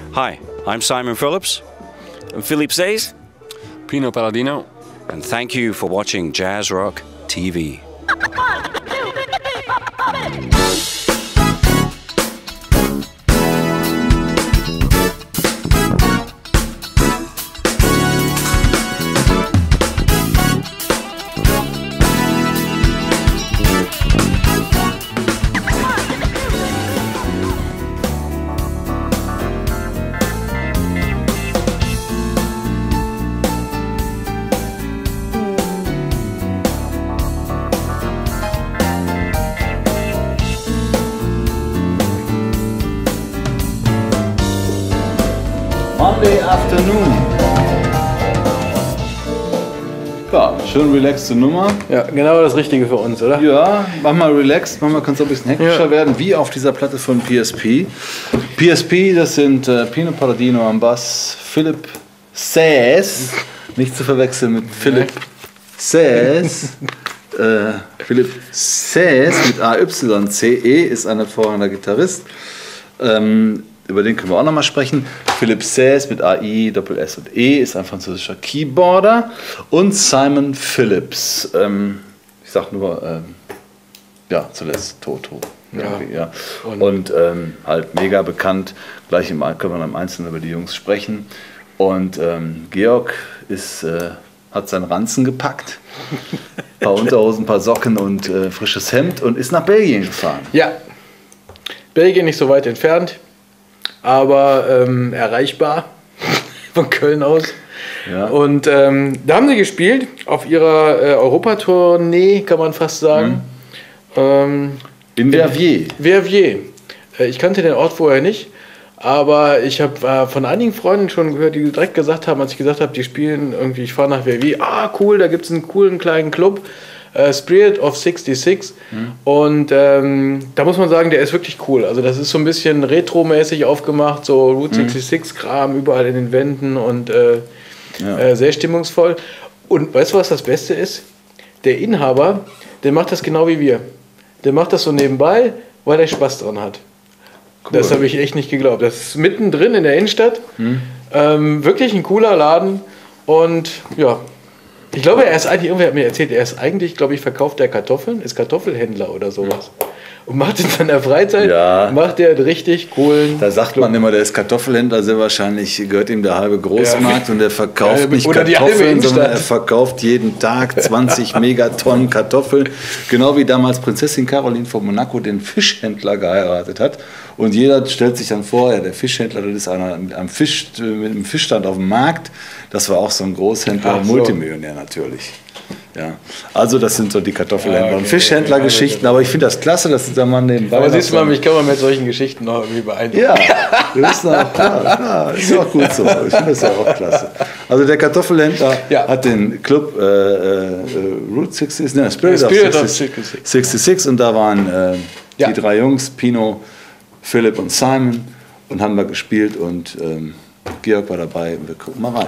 Hi, I'm Simon Phillips. And Philippe Says. Pino Palladino. And thank you for watching Jazz Rock TV. Monday afternoon. Ja, schön relaxte Nummer. Ja, genau das Richtige für uns, oder? Ja, mach mal relaxed, manchmal kann es auch ein bisschen hektischer werden, wie auf dieser Platte von PSP. PSP, das sind Pino Palladino am Bass, Philippe Says, nicht zu verwechseln mit Philippe Says. Philippe Says mit AYCE ist ein hervorragender Gitarrist. Über den können wir auch nochmal sprechen. Philippe Says mit AI, Doppel-S und E ist ein französischer Keyboarder. Und Simon Phillips, ich sag nur, ja, zuletzt Toto. Ja. Und halt mega bekannt. Gleich können wir im Einzelnen über die Jungs sprechen. Und Georg hat seinen Ranzen gepackt. Ein paar Unterhosen, ein paar Socken und frisches Hemd und ist nach Belgien gefahren. Ja, Belgien nicht so weit entfernt, aber erreichbar von Köln aus. Ja. Und da haben sie gespielt auf ihrer Europatournee, kann man fast sagen. In Verviers. Verviers. Ich kannte den Ort vorher nicht, aber ich habe von einigen Freunden schon gehört, die direkt gesagt haben, als ich gesagt habe, die spielen irgendwie, ich fahre nach Verviers, cool, da gibt es einen coolen kleinen Club. Spirit of 66 und da muss man sagen, der ist wirklich cool. Also das ist so ein bisschen retromäßig aufgemacht, so Route 66 Kram überall in den Wänden und sehr stimmungsvoll. Und weißt du, was das Beste ist? Der Inhaber, der macht das genau wie wir. Der macht das so nebenbei, weil er Spaß dran hat. Cool. Das habe ich echt nicht geglaubt. Das ist mittendrin in der Innenstadt. Wirklich ein cooler Laden und ja. Ich glaube, er ist eigentlich, irgendwer hat mir erzählt, er ist eigentlich, glaube ich, verkauft der Kartoffeln, ist Kartoffelhändler oder sowas. Und macht in seiner Freizeit, macht er einen richtig coolen... Da sagt man immer, der ist Kartoffelhändler, sehr wahrscheinlich gehört ihm der halbe Großmarkt und er verkauft nicht Kartoffeln, sondern er verkauft jeden Tag 20 Megatonnen Kartoffeln. Genau wie damals Prinzessin Caroline von Monaco den Fischhändler geheiratet hat. Und jeder stellt sich dann vor, ja, der Fischhändler, das ist einer mit einem Fischstand auf dem Markt. Das war auch so ein Großhändler, Multimillionär natürlich. Ja. Also das sind so die Kartoffelhändler und Fischhändler-Geschichten, aber ich finde das klasse, dass dieser Mann nebenbei... Aber siehst du mal, mich kann man mit solchen Geschichten noch irgendwie beeindrucken. Ja, das ist auch klar, ist auch gut so. Ich finde das ja auch klasse. Also der Kartoffelhändler hat den Club Route 66, Spirit of 66 und da waren die drei Jungs, Pino, Philipp und Simon und haben da gespielt und Georg war dabei und wir gucken mal rein.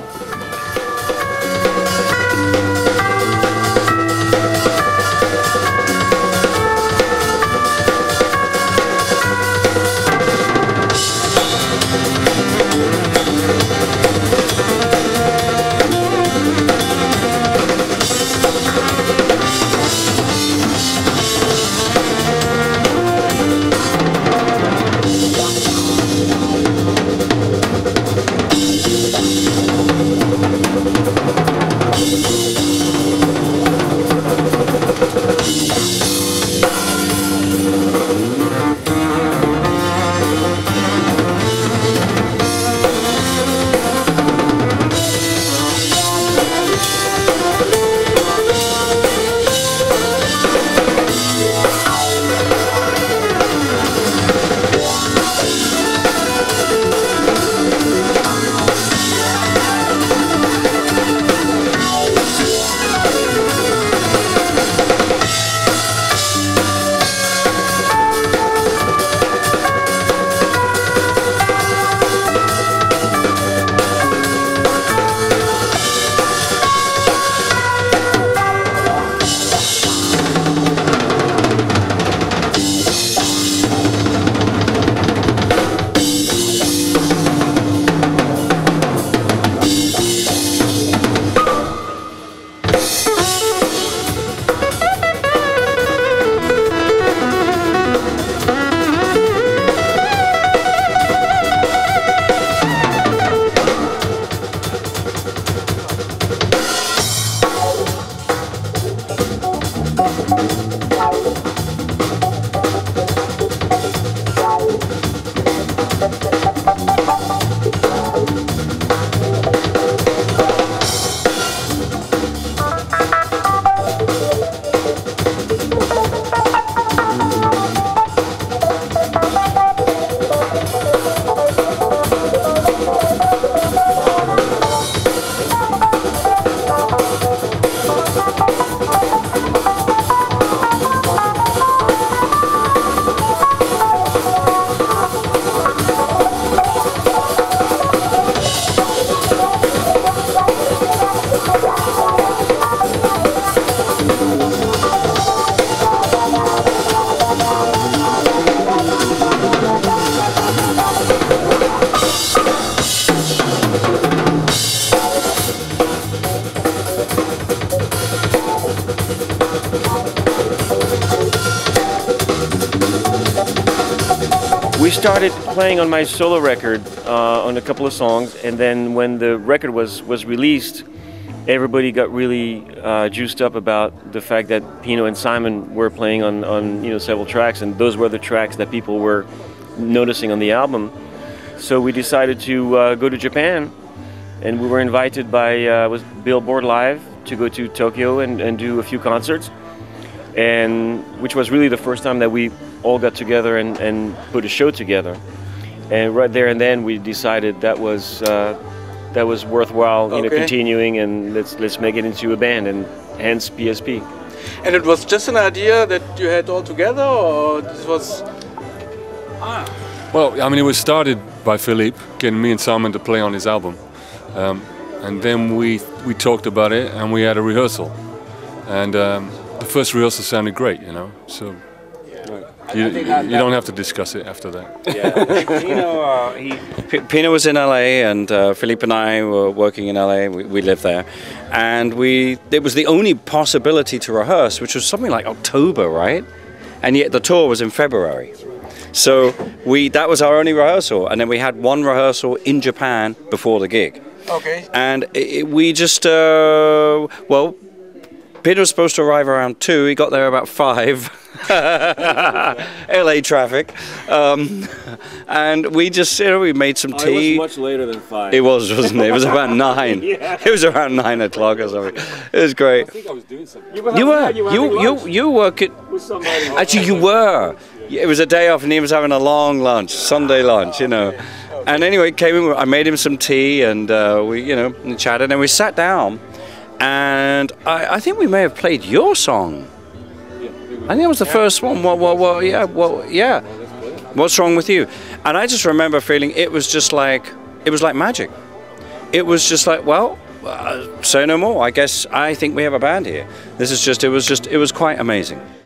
We started playing on my solo record on a couple of songs, and then when the record was released, everybody got really juiced up about the fact that Pino and Simon were playing on several tracks, and those were the tracks that people were noticing on the album. So we decided to go to Japan, and we were invited by Billboard Live to go to Tokyo and do a few concerts, and which was really the first time that we all got together and put a show together. And right there and then we decided that was worthwhile, continuing, and let's make it into a band, and hence PSP. And it was just an idea that you had all together, or this was? Well, I mean, it was started by Philippe getting me and Simon to play on his album, and then we talked about it and we had a rehearsal, and the first rehearsal sounded great, so. You don't have to discuss it after that. Yeah. Pino was in LA, and Philippe and I were working in LA. We lived there, and it was the only possibility to rehearse, which was something like October, right? And yet the tour was in February. So that was our only rehearsal, and then we had one rehearsal in Japan before the gig. Okay. And we just Pino was supposed to arrive around 2. He got there about 5. LA traffic, and we just we made some tea. It was much later than 5. It was, wasn't it? It was about 9. Yeah. It was around 9 o'clock or something. It was great. I think I was doing something. You work it. With somebody. Actually, you were. It was a day off, and he was having a long lunch, Sunday lunch, And anyway, came in. I made him some tea, and we, chatted, and we sat down. And I think we may have played your song. I think that was the first one. Yeah. What's Wrong With You? And I just remember feeling it was like magic. It was just like, well, say no more. I think we have a band here. It was quite amazing.